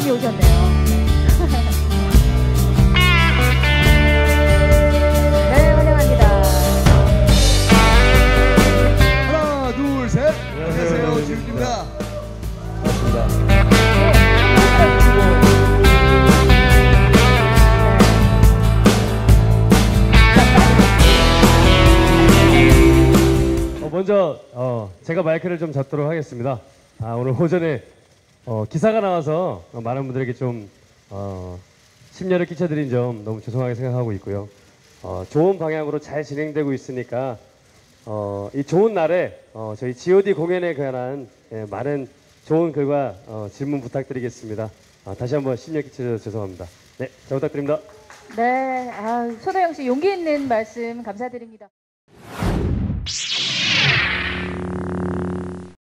손님이 오셨네요. 네, 환영합니다. 하나, 둘, 셋. 안녕하세요, 지훈입니다. 반갑습니다. 먼저 제가 마이크를 좀 잡도록 하겠습니다. 오늘 오전에 기사가 나와서 많은 분들에게 좀 심려를 끼쳐드린 점 너무 죄송하게 생각하고 있고요. 좋은 방향으로 잘 진행되고 있으니까 이 좋은 날에 저희 G.O.D 공연에 관한 많은 좋은 글과 질문 부탁드리겠습니다. 다시 한번 심려 끼쳐줘서 죄송합니다. 네, 잘 부탁드립니다. 네, 손호영 씨 용기 있는 말씀 감사드립니다.